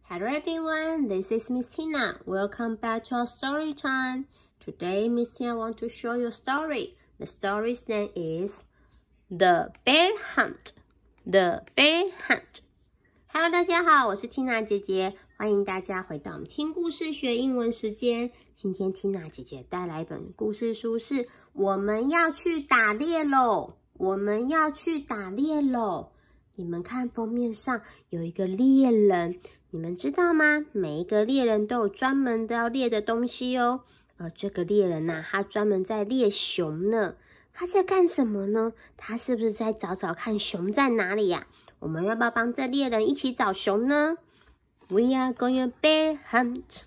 Hello everyone, this is Miss Tina. Welcome back to our story time. Today, Miss Tina wants to show you a story. The story's name is The Bear Hunt. The Bear Hunt. Hello， 大家好，我是 Tina 姐姐，欢迎大家回到我们听故事学英文时间。今天 Tina 姐姐带来一本故事书，是我们要去打猎喽！我们要去打猎喽！你们看封面上有一个猎人。你们知道吗？每一个猎人都有专门的要猎的东西哦。这个猎人啊，他专门在猎熊呢。他在干什么呢？他是不是在找找看熊在哪里呀？我们要不要帮这猎人一起找熊呢？ We are going bear hunt.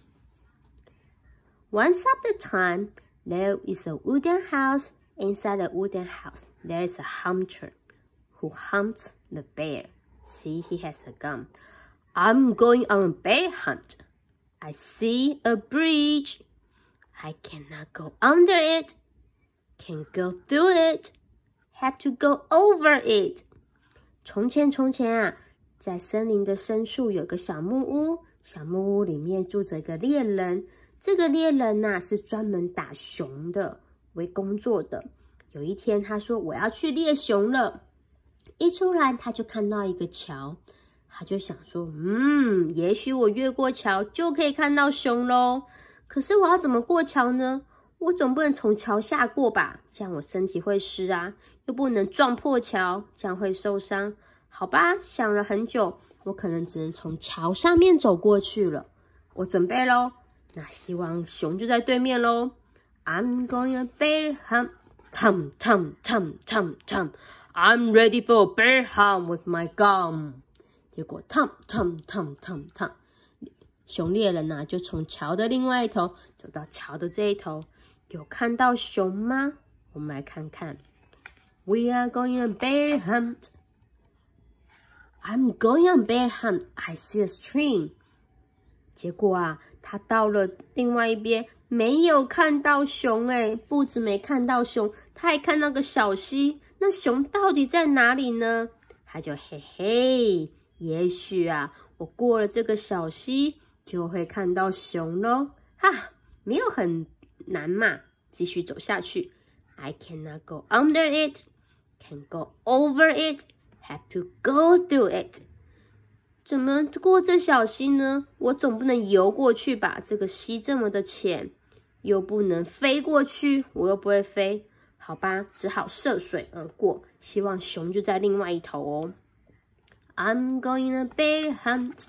Once upon a time, there is a wooden house. Inside the wooden house, there is a hunter who hunts the bear. See, he has a gun.I'm going on a bear hunt. I see a bridge. I cannot go under it. Can go through it. Have to go over it. 从前啊，在森林的深处有个小木屋，小木屋里面住着一个猎人。这个猎人啊，是专门打熊的为工作的。有一天他说我要去猎熊了，一出来他就看到一个桥。他就想说，也许我越过桥就可以看到熊咯。可是我要怎么过桥呢？我总不能从桥下过吧，这样我身体会湿啊，又不能撞破桥，这样会受伤。好吧，想了很久，我可能只能从桥上面走过去了。我准备咯，那希望熊就在对面咯。I'm going a bear hunt. Tum, tum, tum, tum, tum. I'm ready for a bear hunt with my gun.结果 tum tum tum tum tum， 熊猎人啊，就从桥的另外一头走到桥的这一头，有看到熊吗？我们来看看。We are going on bear hunt. I'm going on bear hunt. I see a stream. 结果啊，他到了另外一边，没有看到熊欸，不止没看到熊，他还看到个小溪。那熊到底在哪里呢？他就嘿嘿。也许啊，我过了这个小溪就会看到熊咯。哈，没有很难嘛，继续走下去。I cannot go under it, can go over it, have to go through it. 怎么过这小溪呢？我总不能游过去吧？这个溪这么的浅，又不能飞过去，我又不会飞。好吧，只好涉水而过，希望熊就在另外一头哦。I'm going a bear hunt.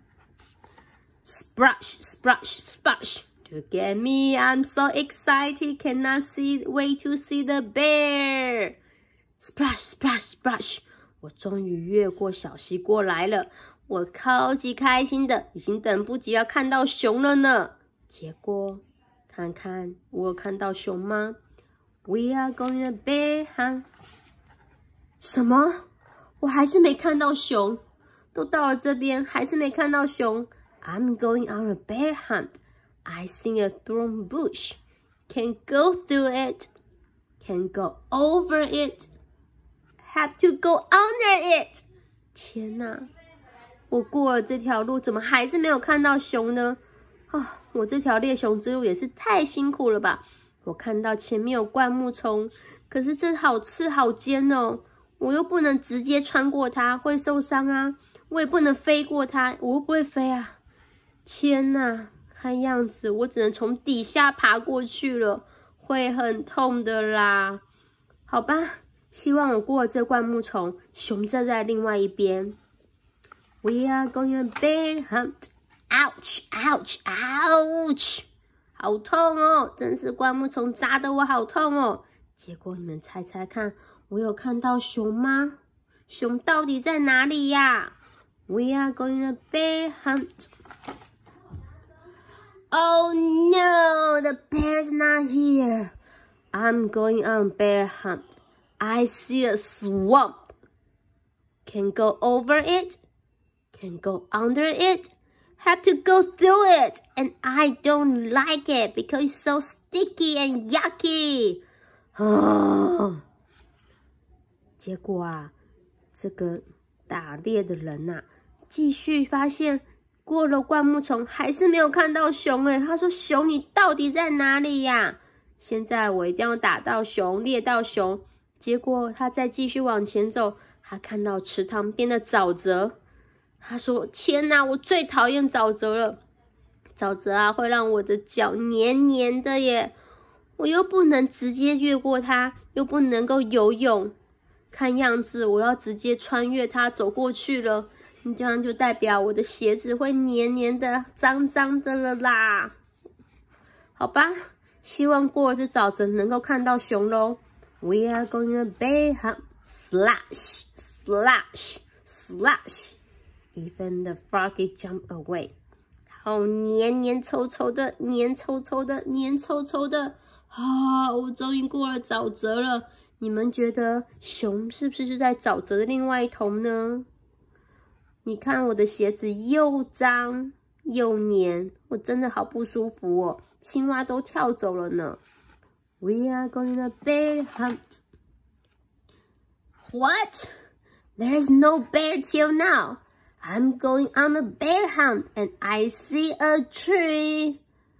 Splash, splash, splash. To get me, I'm so excited. Cannot wait to see the bear. Splash, splash, splash. 我终于越过小溪过来了，我超级开心的，已经等不及要看到熊了呢。结果，看看我有看到熊吗？ We are going a bear hunt. 什么？我还是没看到熊，都到了这边，还是没看到熊。I'm going on a bear hunt. I see a thorn bush. Can go through it. Can go over it. Have to go under it. 天哪！我过了这条路，怎么还是没有看到熊呢？啊，我这条猎熊之路也是太辛苦了吧！我看到前面有灌木丛，可是这好刺好尖哦。我又不能直接穿过它，会受伤啊！我也不能飞过它，我会不会飞啊？天哪，看样子我只能从底下爬过去了，会很痛的啦。好吧，希望我过了这灌木丛，熊站在另外一边。We are going a bear hunt. Ouch, ouch, ouch！ 好痛哦，真是灌木丛扎得我好痛哦。结果你们猜猜看，我有看到熊吗？熊到底在哪里呀？ We are going a bear hunt. Oh no, the bear's not here. I'm going on bear hunt. I see a swamp. Can go over it. Can go under it. Have to go through it. And I don't like it because it's so sticky and yucky. 结果啊，这个打猎的人啊，继续发现过了灌木丛，还是没有看到熊诶。他说：“熊，你到底在哪里呀？现在我一定要打到熊，猎到熊。”结果他再继续往前走，他看到池塘边的沼泽。他说：“天哪，我最讨厌沼泽了！沼泽啊，会让我的脚黏黏的耶。我又不能直接越过它，又不能够游泳。看样子我要直接穿越它走过去了。这样就代表我的鞋子会黏黏的、脏脏的了啦。好吧，希望过了这沼泽能够看到熊咯。We are going to bear hunt. Slash, slash, slash. Even the froggy jump away. 好黏黏稠稠的，黏稠稠的，黏稠稠的。我终于过了沼泽了。你们觉得熊是不是就在沼泽的另外一头呢？你看我的鞋子又脏又黏，我真的好不舒服哦。青蛙都跳走了呢。We are going to bear hunt. What? There is no bear till now. I'm going on a bear hunt and I see a tree.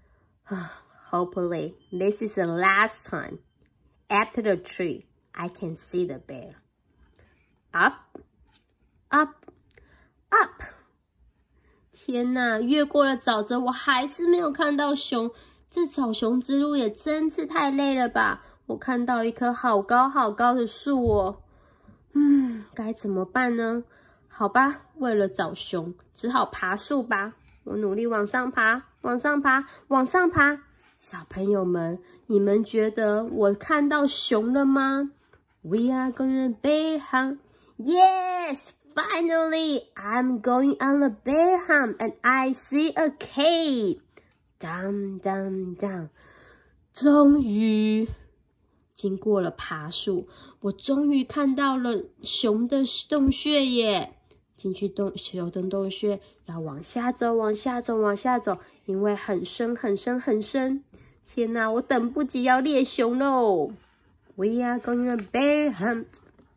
Hopefully, this is the last time. After the tree, I can see the bear. Up, up, up. 天哪，越过了沼泽，我还是没有看到熊。这找熊之路也真是太累了吧！我看到了一棵好高好高的树哦。该怎么办呢？好吧，为了找熊，只好爬树吧。我努力往上爬，往上爬，往上爬。小朋友们，你们觉得我看到熊了吗？ We are going to bear hunt. Yes, finally, I'm going on a bear hunt and I see a cave. Down, down, down. 终于经过了爬树，我终于看到了熊的洞穴耶！进去熊的洞穴，要往下走，往下走，往下走，因为很深，很深，很深。天哪，我等不及要猎熊喽 ！We are going on a bear hunt.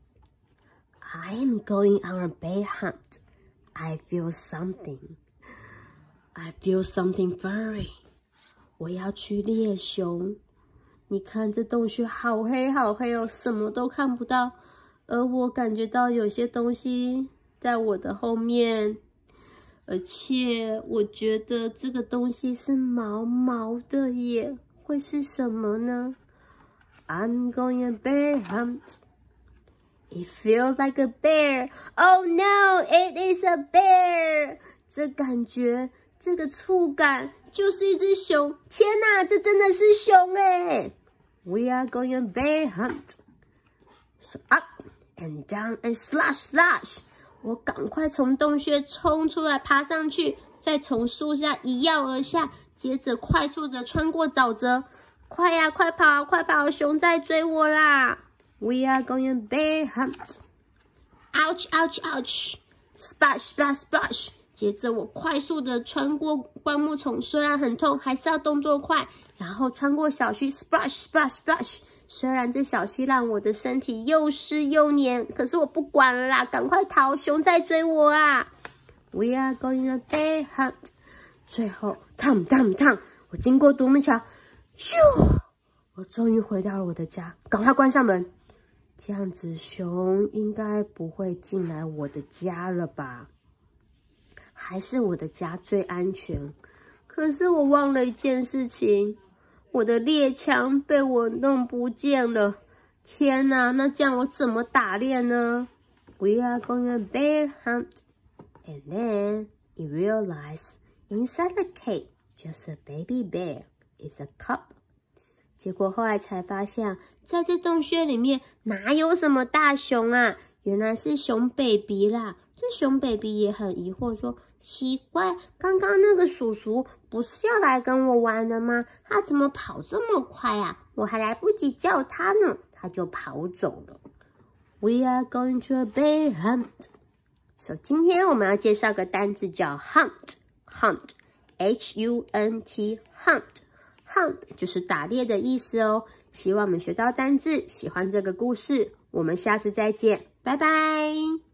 I am going on a bear hunt. I feel something. I feel something furry. 我要去猎熊。你看这洞穴好黑好黑哦，什么都看不到。而我感觉到有些东西在我的后面，而且我觉得这个东西是毛毛的耶，会是什么呢？ I'm going a bear hunt. It feels like a bear. Oh no, it is a bear. 这感觉，这个触感就是一只熊。天哪，这真的是熊耶！ We are going a bear hunt. So up and down and slash slash. 我赶快从洞穴冲出来，爬上去，再从树下一跃而下，接着快速的穿过沼泽。快呀，快跑，快跑！熊在追我啦 ！We are going bear hunt. Ouch, ouch, ouch! Splash, splash, splash! 接着我快速的穿过灌木丛，虽然很痛，还是要动作快。然后穿过小溪 ，splash, splash, splash！ 虽然这小溪让我的身体又湿又黏，可是我不管了啦，赶快逃！熊在追我啊 ！We are going a bear hunt. 最后 ，tom tom tom！ 我经过独木桥，咻！我终于回到了我的家，赶快关上门。这样子，熊应该不会进来我的家了吧？还是我的家最安全。可是我忘了一件事情，我的猎枪被我弄不见了。天哪，那这样我怎么打猎呢？ We are going a bear hunt. And then you realize inside the cave, just a baby bear is a cub. 结果后来才发现，在这洞穴里面哪有什么大熊啊？原来是熊 baby 啦。这熊 baby 也很疑惑说，奇怪，刚刚那个叔叔不是要来跟我玩的吗？他怎么跑这么快啊？我还来不及叫他呢，他就跑走了。We are going to a bear hunt. So 今天我们要介绍个单字叫 hunt, H-U-N-T, hunt 就是打猎的意思哦。希望我们学到单字，喜欢这个故事，我们下次再见，拜拜。